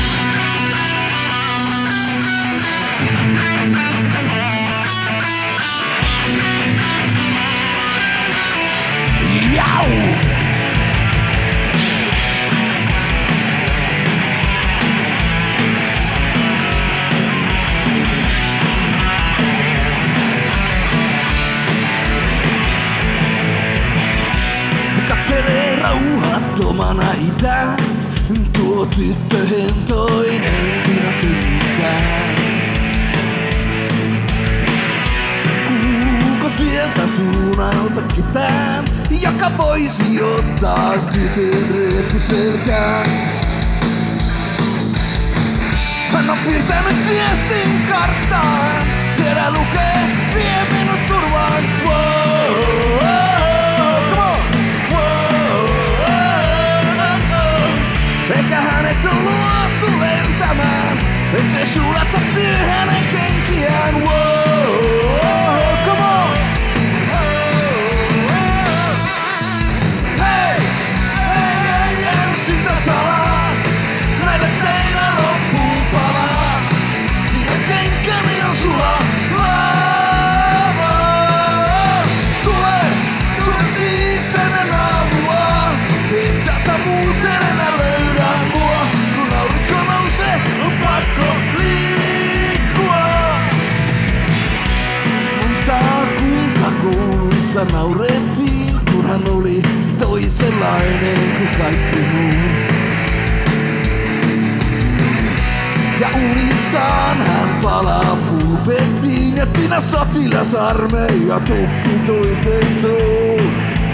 Katselee rauhattomana itään, tuo tyttö hentoinen pidätyissään. Kuuluuko sieltä suunnalta ketään, joka voisi ottaa tytön reppuselkään? Hän on piirtänyt viestin karttaan, siellä lukee vie minut turvaan. Eikä hänet oo luotu lentämään, ettei sulata hänen kenkiään. Come on! Hei! Hei, en sitä salaa, näille teillä loppuun palaa. Siinä kenkäni on sula. Tule siis ennen aamua, ei tätä muuten enää löydä mua. Kun aurinko nousee, on pakko liikkua. Muistaa kuinka koulussa naurettiin, kun hän oli toisenlainen kuin kaikki muu. Ja unissaan hän palaa pulpettiin, ja Tina sotilasarmeija tukki toisten suun.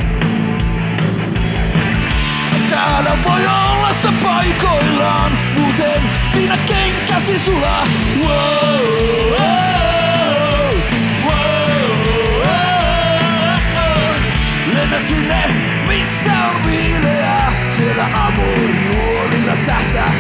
Täällä voi olla se paikoillaan, muuten Tina kenkäsi sulaa. Lennä sinne, missä on viileää, siellä amor nuorilla tähtää.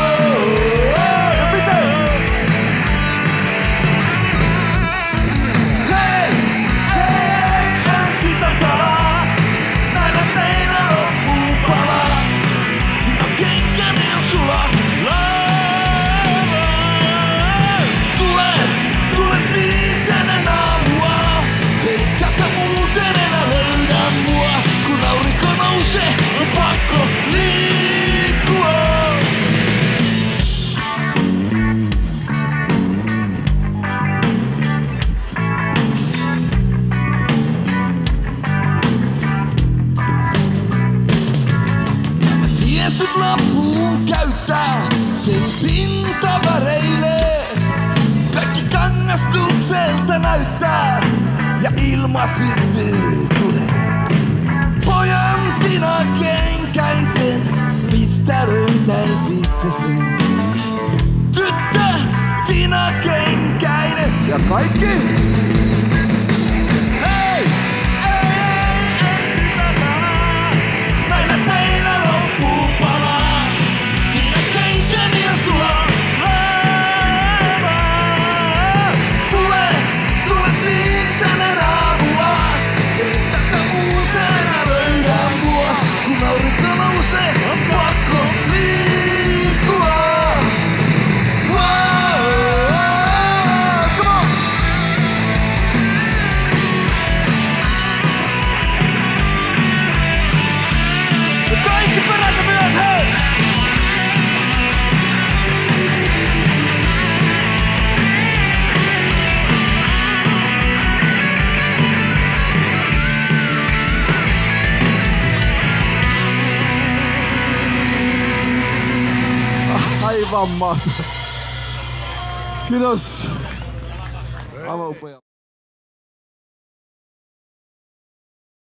Sut loppuun käyttää, sen pinta väreilee. Kaikki kangastukselta näyttää, ja ilma syttyy tulee. Pojan Tina kenkäisen, mistä löytäisit sä sen? Tyttö Tina kenkäinen, ja kaikki! Aivan mahtavaa. Kiitos. Aivan upea.